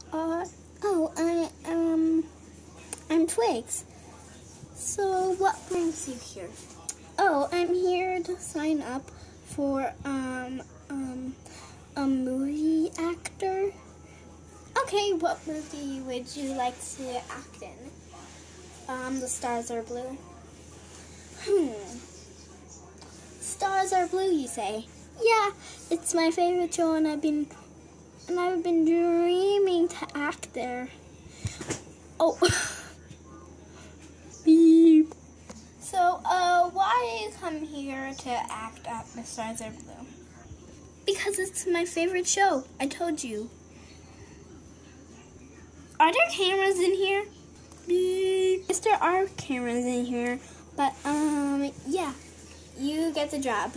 Uh, oh, I'm Twigs. So what brings you here? Oh, I'm here to sign up for, a movie actor. Okay, what movie would you like to act in? The Stars Are Blue. Stars Are Blue, you say? Yeah, it's my favorite show, and I've been dreaming to act there. Oh, beep. So, why do you come here to act at The Stars Are Blue? Because it's my favorite show. I told you. Are there cameras in here? Beep. Yes, there are cameras in here, but yeah, you get the job.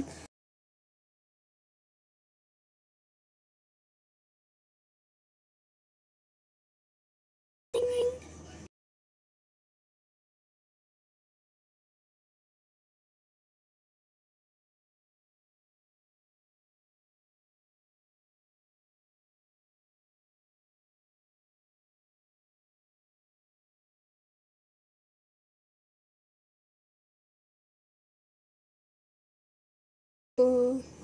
Ding, ding. Boo.